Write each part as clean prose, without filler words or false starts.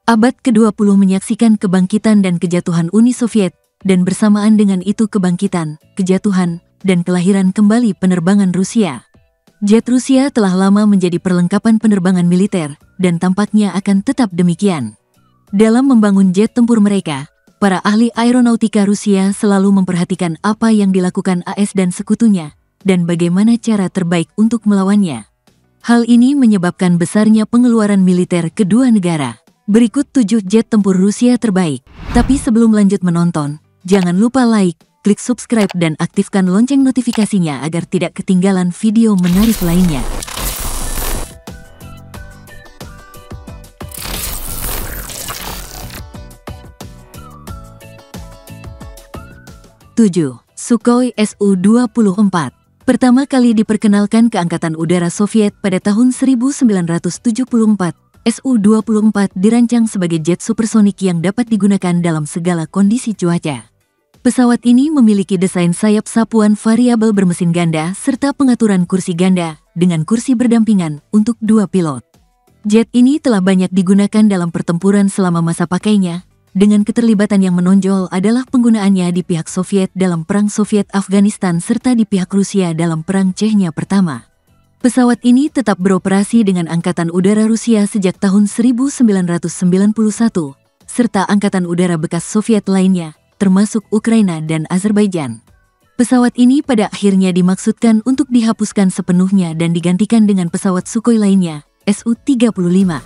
Abad ke-20 menyaksikan kebangkitan dan kejatuhan Uni Soviet, dan bersamaan dengan itu kebangkitan, kejatuhan, dan kelahiran kembali penerbangan Rusia. Jet Rusia telah lama menjadi perlengkapan penerbangan militer, dan tampaknya akan tetap demikian. Dalam membangun jet tempur mereka, para ahli aeronautika Rusia selalu memperhatikan apa yang dilakukan AS dan sekutunya, dan bagaimana cara terbaik untuk melawannya. Hal ini menyebabkan besarnya pengeluaran militer kedua negara. Berikut 7 jet tempur Rusia terbaik. Tapi sebelum lanjut menonton, jangan lupa like, klik subscribe dan aktifkan lonceng notifikasinya agar tidak ketinggalan video menarik lainnya. Tujuh, Sukhoi Su-24. Pertama kali diperkenalkan ke Angkatan Udara Soviet pada tahun 1974. Su-24 dirancang sebagai jet supersonik yang dapat digunakan dalam segala kondisi cuaca. Pesawat ini memiliki desain sayap sapuan variabel bermesin ganda serta pengaturan kursi ganda dengan kursi berdampingan untuk 2 pilot. Jet ini telah banyak digunakan dalam pertempuran selama masa pakainya, dengan keterlibatan yang menonjol adalah penggunaannya di pihak Soviet dalam Perang Soviet-Afghanistan serta di pihak Rusia dalam Perang Chechnya pertama. Pesawat ini tetap beroperasi dengan Angkatan Udara Rusia sejak tahun 1991, serta Angkatan Udara bekas Soviet lainnya, termasuk Ukraina dan Azerbaijan. Pesawat ini pada akhirnya dimaksudkan untuk dihapuskan sepenuhnya dan digantikan dengan pesawat Sukhoi lainnya, Su-35.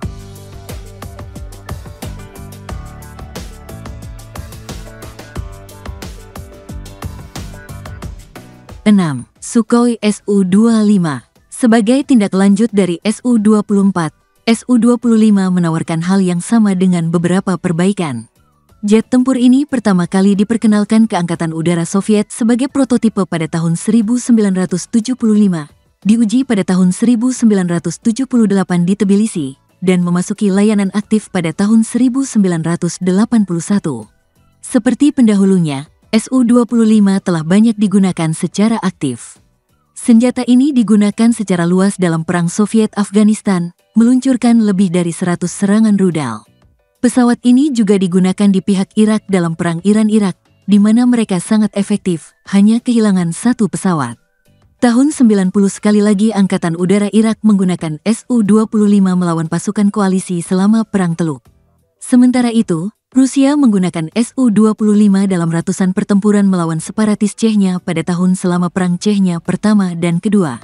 6. Sukhoi Su-25. Sebagai tindak lanjut dari Su-24, Su-25 menawarkan hal yang sama dengan beberapa perbaikan. Jet tempur ini pertama kali diperkenalkan ke Angkatan Udara Soviet sebagai prototipe pada tahun 1975, diuji pada tahun 1978 di Tbilisi, dan memasuki layanan aktif pada tahun 1981. Seperti pendahulunya, Su-25 telah banyak digunakan secara aktif. Senjata ini digunakan secara luas dalam Perang Soviet-Afghanistan, meluncurkan lebih dari 100 serangan rudal. Pesawat ini juga digunakan di pihak Irak dalam Perang Iran-Irak, di mana mereka sangat efektif, hanya kehilangan 1 pesawat. Tahun 90 sekali lagi Angkatan Udara Irak menggunakan Su-25 melawan pasukan koalisi selama Perang Teluk. Sementara itu, Rusia menggunakan Su-25 dalam ratusan pertempuran melawan separatis Chechnya pada tahun selama Perang Chechnya pertama dan kedua.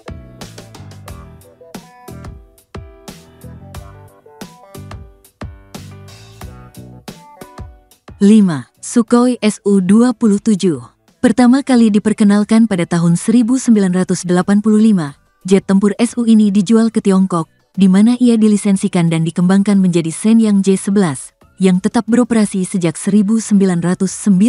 Lima, Sukhoi Su-27. Pertama kali diperkenalkan pada tahun 1985, jet tempur Su ini dijual ke Tiongkok, di mana ia dilisensikan dan dikembangkan menjadi Shenyang J-11. Yang tetap beroperasi sejak 1999.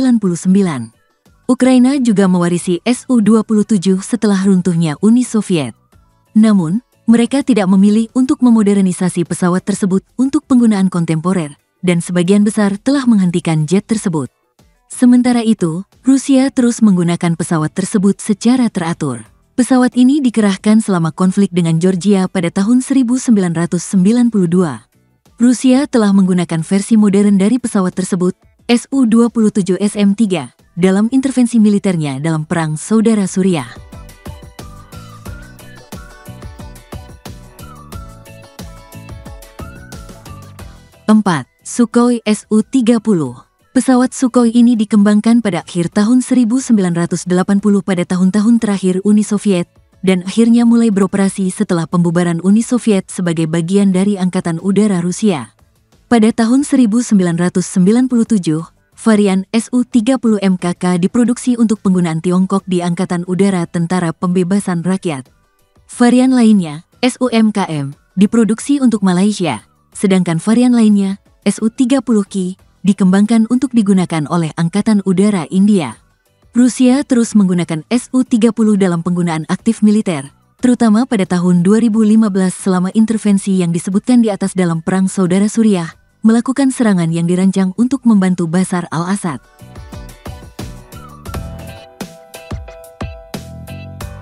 Ukraina juga mewarisi Su-27 setelah runtuhnya Uni Soviet. Namun, mereka tidak memilih untuk memodernisasi pesawat tersebut untuk penggunaan kontemporer, dan sebagian besar telah menghentikan jet tersebut. Sementara itu, Rusia terus menggunakan pesawat tersebut secara teratur. Pesawat ini dikerahkan selama konflik dengan Georgia pada tahun 1992. Rusia telah menggunakan versi modern dari pesawat tersebut, Su-27 SM-3, dalam intervensi militernya dalam Perang Saudara Suriah. 4. Sukhoi Su-30. Pesawat Sukhoi ini dikembangkan pada akhir tahun 1980 pada tahun-tahun terakhir Uni Soviet, dan akhirnya mulai beroperasi setelah pembubaran Uni Soviet sebagai bagian dari Angkatan Udara Rusia. Pada tahun 1997, varian Su-30 MKK diproduksi untuk penggunaan Tiongkok di Angkatan Udara Tentara Pembebasan Rakyat. Varian lainnya, Su-MKM, diproduksi untuk Malaysia, sedangkan varian lainnya, Su-30Ki, dikembangkan untuk digunakan oleh Angkatan Udara India. Rusia terus menggunakan Su-30 dalam penggunaan aktif militer, terutama pada tahun 2015 selama intervensi yang disebutkan di atas dalam Perang Saudara Suriah, melakukan serangan yang dirancang untuk membantu Bashar al-Assad.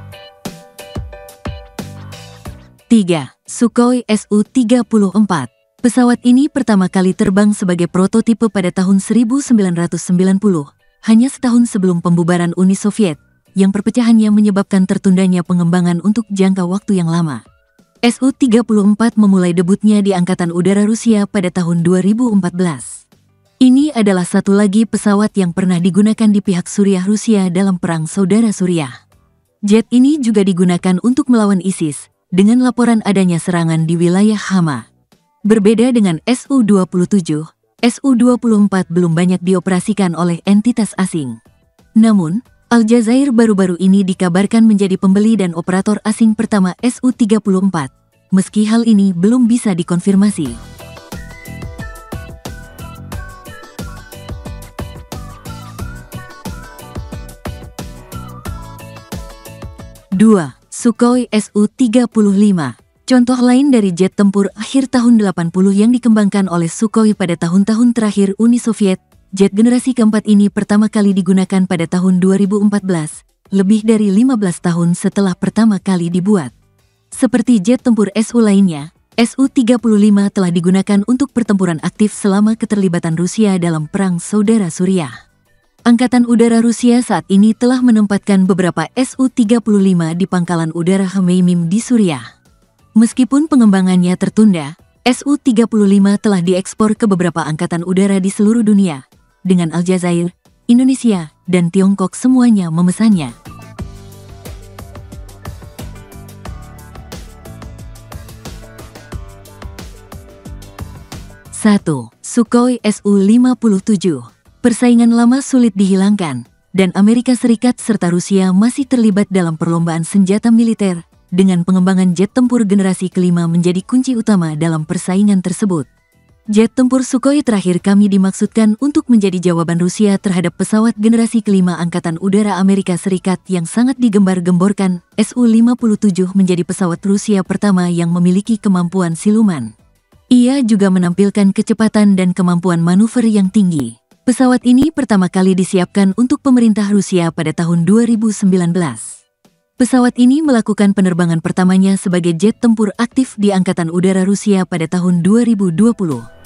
3. Sukhoi Su-34. Pesawat ini pertama kali terbang sebagai prototipe pada tahun 1990, hanya setahun sebelum pembubaran Uni Soviet, yang perpecahannya menyebabkan tertundanya pengembangan untuk jangka waktu yang lama. Su-34 memulai debutnya di Angkatan Udara Rusia pada tahun 2014. Ini adalah satu lagi pesawat yang pernah digunakan di pihak Suriah Rusia dalam Perang Saudara Suriah. Jet ini juga digunakan untuk melawan ISIS, dengan laporan adanya serangan di wilayah Hama. Berbeda dengan Su-27, Su-24 belum banyak dioperasikan oleh entitas asing. Namun, Aljazair baru-baru ini dikabarkan menjadi pembeli dan operator asing pertama Su-34, meski hal ini belum bisa dikonfirmasi. 2. Sukhoi Su-35. Contoh lain dari jet tempur akhir tahun 80 yang dikembangkan oleh Sukhoi pada tahun-tahun terakhir Uni Soviet, jet generasi keempat ini pertama kali digunakan pada tahun 2014, lebih dari 15 tahun setelah pertama kali dibuat. Seperti jet tempur Su lainnya, Su-35 telah digunakan untuk pertempuran aktif selama keterlibatan Rusia dalam Perang Saudara Suriah. Angkatan Udara Rusia saat ini telah menempatkan beberapa Su-35 di pangkalan udara Khmeimim di Suriah. Meskipun pengembangannya tertunda, Su-35 telah diekspor ke beberapa angkatan udara di seluruh dunia, dengan Aljazair, Indonesia, dan Tiongkok semuanya memesannya. Satu. Sukhoi Su-57. Persaingan lama sulit dihilangkan, dan Amerika Serikat serta Rusia masih terlibat dalam perlombaan senjata militer, dengan pengembangan jet tempur generasi kelima menjadi kunci utama dalam persaingan tersebut. Jet tempur Sukhoi terakhir kami dimaksudkan untuk menjadi jawaban Rusia terhadap pesawat generasi kelima Angkatan Udara Amerika Serikat yang sangat digembar-gemborkan. Su-57 menjadi pesawat Rusia pertama yang memiliki kemampuan siluman. Ia juga menampilkan kecepatan dan kemampuan manuver yang tinggi. Pesawat ini pertama kali disiapkan untuk pemerintah Rusia pada tahun 2019. Pesawat ini melakukan penerbangan pertamanya sebagai jet tempur aktif di Angkatan Udara Rusia pada tahun 2020.